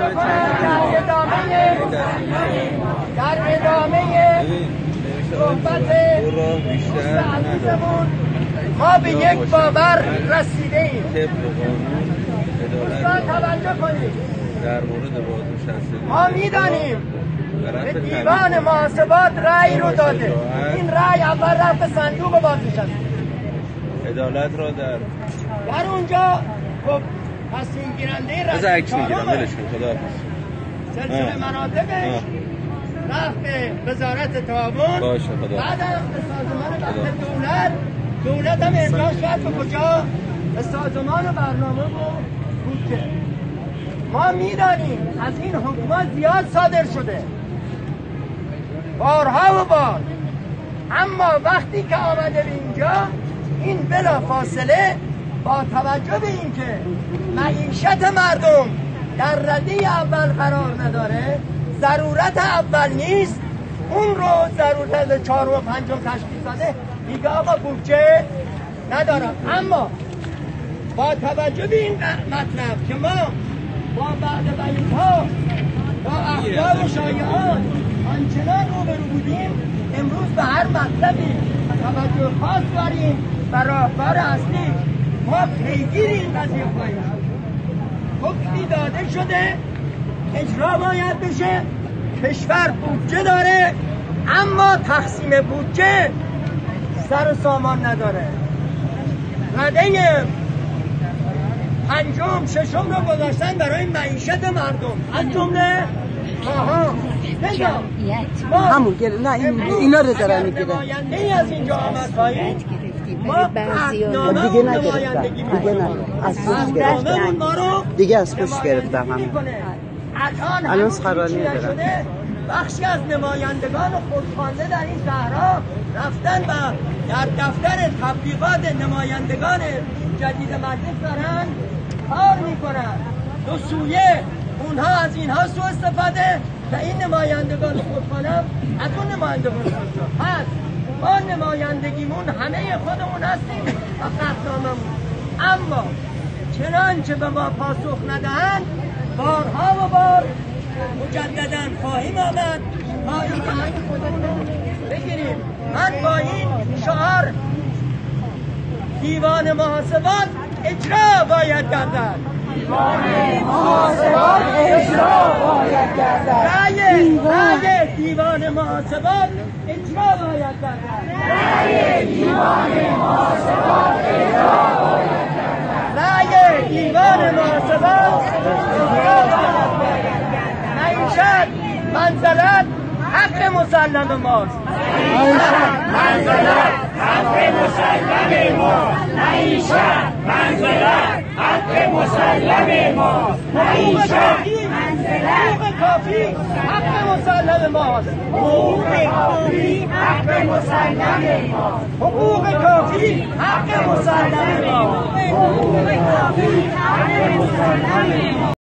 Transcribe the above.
صحبت ما به یک باور رسیده ایم. دوستان توجه کنید، در مورد بازنشستگی ما میدانیم به دیوان محاسبات رأی رو داده. این رأی اول رفت به صندوق بازنشستگی، عدالت را در اونجا خب تصمیم گیرنده از عکس میگیرم ولش کن خدا سلسله مراتبش رفت به وزارت تعاون، باشه خدا بعدم به سازمان دولت هم احتاج کرد به کجا؟ به سازمان برنامه و بودجه. ما میدانیم از این حکومت زیاد صادر شده بارها و بار، اما وقتی که آمده به اینجا این بلا فاصله با توجه به اینکه معیشت مردم در رده اول قرار نداره، ضرورت اول نیست، اون رو ضرورت 4 و 5 تشخیص داده، دیگه آقا بودجه ندارم. اما با توجه به این مطلب که ما با بعد بیان‌ها با اخبار و شایعات آنچنان روبرو بودیم، امروز به هر مطلبی توجه خاص داریم و راهکار اصلی ما پیگیر این قضیه خواهیم شد. حکمی داده شده، اجرا باید بشه. کشور بودجه داره اما تقسیم بودجه سر و سامان نداره. رده 5م 6م رو گذاشتن برای معیشت مردم، از جمله همون نه اینا رو دارن میگیرن. نماینده از اینجا آمد پایین، ما قطعنامه دیگه نمایندگی دیگه از پشت گرفتم همه. الان سخنرانی دارم. بخشی از نمایندگان خودخوانده در این صحرا رفتن و در دفتر تبلیغات نمایندگان جدید مجلس دارن کار میکنن. دو سویه اونها از اینها سوء استفاده و این نمایندگان خودخوانده از اون نمایندگان خودخوانده. پس ما نمایندگیمون همه خودمون هستیم و قطعنامه‌مون، اما چنانچه به ما پاسخ ندهند بارها و بار مجددا خواهیم آمد تا این حق خودمون رو بگیریم. من با این شعار دیوان محاسبات اجرا باید گردد، دیوان محاسبات اجرا باید گردد، رأی دیوان محاسبات اجرا باید گردد، رأی دیوان محاسبات اجرا باید گردد، رأی دیوان محاسبات اجرا باید گردد. معیشت منزلت حق مسلم ماست، منزلت حق مسلم ماست، معیشت منزلت حق مسلم ماست، معیشت حقوق کافی حق مسلم ماست، حقوق کافی حق مسلم ماست، حقوق کافی حق مسلم ماست، حقوق کافی حق مسلم ماست.